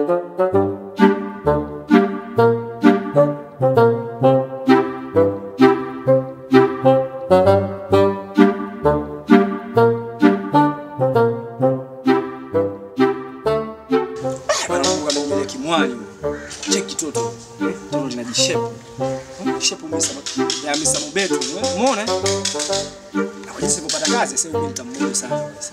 Cheki toto. Toto linajishepu. Shepu Mr. Mobeto. Umeona? Na kwa jinsi kupata kazi sasa mimi nitamwona sana kabisa.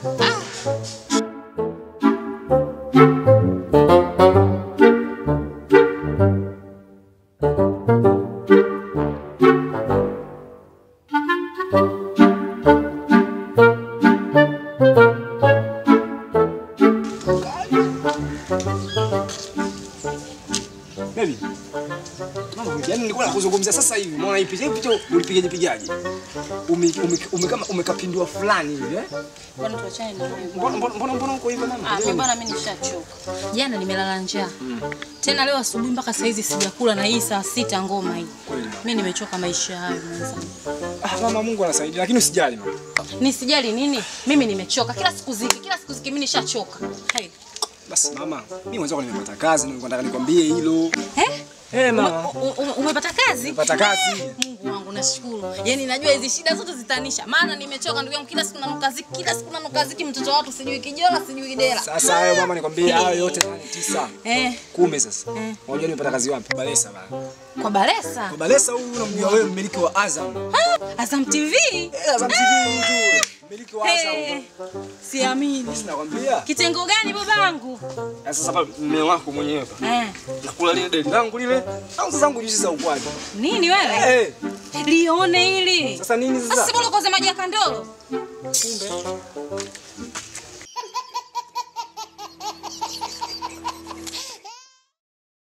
Baby. Mama, yani nilikuwa nakuzungumzia sasa hivi. Umeona hii picha ulipigaje? Umekapindua fulani hivi, eh? Kwani tuachane na wewe? Mbona uko hivyo mama? Mbona mimi nishachoka. Jana nimelala njaa. Tena leo asubuhi mpaka saa hizi sijakula na hii saa 6 ngoma hii. Mimi nimechoka maisha hayo mwanangu. Mama, Mungu anasaidia lakini usijali mama. Nisijali nini? Mimi nimechoka. Kila siku ziki mimi nishachoka. Hey. Basi mama, mimi mwanzo nimepata kazi, nilikuwa nataka nikwambie hilo. Mama. Umepata kazi? Nimepata kazi. Mungu wangu nashukuru. Yaani najua hizi shida zote zitanisha. Maana nimechoka ndugu yangu, kila siku nanuka ziki mtoto wa watu sijui kijola, sijui kidela. Sasa hayo mama nikwambie hayo yote 9. 10 sasa. Unajua nimepata kazi wapi? Balesa bana. Kwa Balesa? Kwa Balesa huyu unamjua wewe, mmiliki wa Azam. Azam TV? Azam TV tu. Mmiliki wa Azam. Siamini. Sinakwambia. Kitengo gani babangu? Sasa hapa mume wako mwenyewe hapa. Nakula lile deni langu lile. Au sasa zangu juzi za ukwaji. Nini wewe? Lione hili. Sasa nini sasa? Sasa bora koze maji ya kandolo. Kumbe.